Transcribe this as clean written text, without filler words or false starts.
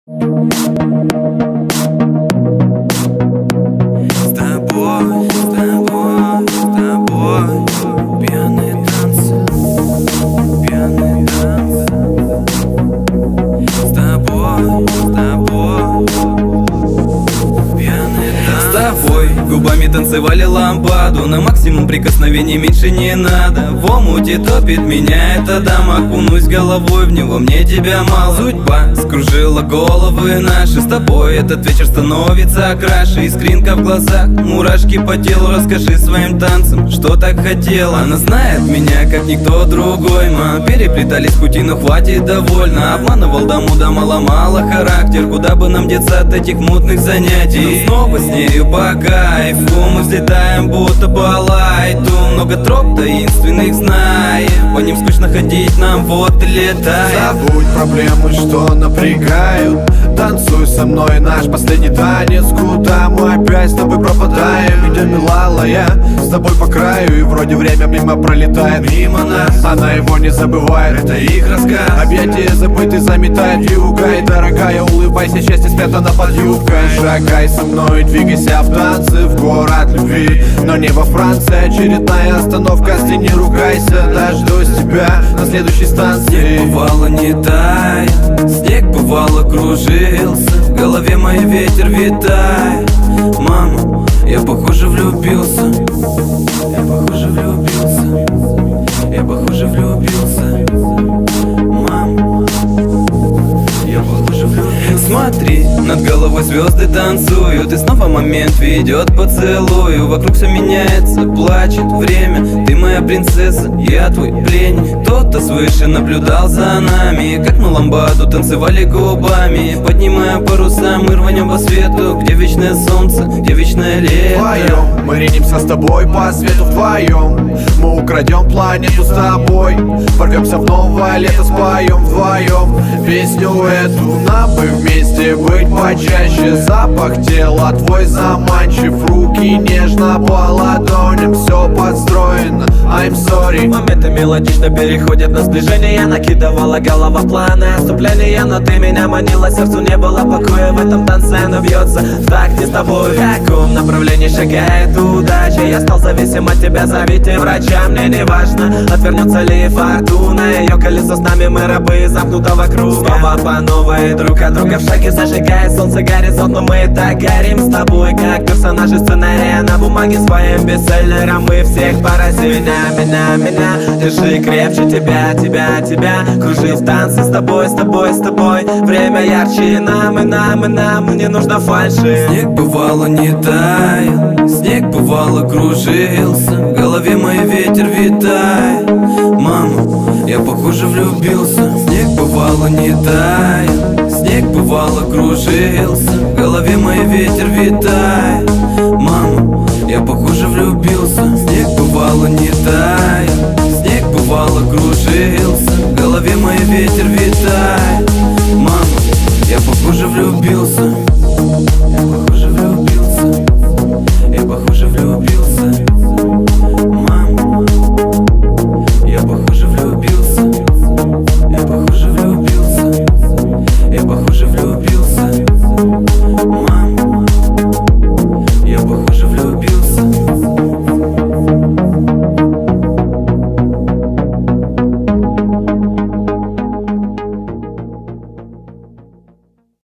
Пьяные танцы, пьяные танцы. С тобой, пьяные танцы. С тобой губами танцевали ламбаду. На максимум прикосновений меньше не надо. В омуте топит меня эта дама. Окунусь головой в него, мне тебя мало. Судьба скружила головы наши. С тобой этот вечер становится краше. Искринка в глазах, мурашки по телу. Расскажи своим танцам, что так хотела. Она знает меня, как никто другой. Мы переплетались пути, но хватит, довольно. Обманывал до мудома, ломала характер. Куда бы нам деться от этих мутных занятий? Но снова с нею по кайфу. Мы взлетаем, будто по лайту. Много троп таинственных знаем. По ним скучно ходить нам, вот и летай. Забудь проблемы, что напрягают. Танцуй со мной наш последний танец. Куда мы опять с тобой пропадаем? Идем, милая, с тобой по краю. И вроде время мимо пролетает мимо нас. Она его не забывает, это их рассказ. Объятия забыты заметает вьюга. И, дорогая, улыбайся, счастье спрятано под юбкой. Шагай со мной, двигайся в танцы. В город любви, но не во Франции. Очередная остановка, стени, ругайся. Дождусь тебя на следующей станции. Снег бывало не тает, снег бывало кружился. В голове мой ветер витает. Мама, я похоже влюбился. Я похоже влюбился. Я похоже влюбился. Мама, я похоже влюбился. Смотри, над головой звезды танцуют. И снова момент ведет поцелую. Вокруг все меняется, плачет время. Ты моя принцесса, я твой пленник. Кто-то свыше наблюдал за нами, как мы ламбаду танцевали губами. Поднимая паруса, мы рванем по свету. Где вечное солнце, где вечное лето. Вдвоем мы ринемся с тобой по свету. Вдвоем мы украдем планету с тобой. Ворвемся в новое лето, споем вдвоем песню эту. Нам бы вместе быть почаще. Запах тела твой заманчив. Руки нежно по ладоням. Все подстроено, I'm sorry. Моменты мелодично переходят на сближение. Накидывала голова планы отступления. Но ты меня манила, сердцу не было покоя. В этом танце оно бьется в такте с тобой. В каком направлении шагает удача? Я стал зависим от тебя, зовите врача. Мне не важно, отвернется ли фортуна. Ее колесо с нами, мы рабы замкнутого круга. Снова по новой, друг от друга в шаге. Зажигает солнце горизонт, но мы и так горим с тобой. Как персонажи сценария на бумаге своим бестселлером. Мы всех поразим. Меня, держи крепче тебя. Кружи в танце с тобой. Время ярче нам, не нужно фальши. Снег бывало не таял, снег бывало кружился. В голове мой ветер витает. Мама, я похоже влюбился. Снег бывало не таял, снег бывало кружился. В голове мой ветер витает. Мама, я похоже влюбился. Снег бывало не таял, снег бывало кружился. В голове мой ветер витает.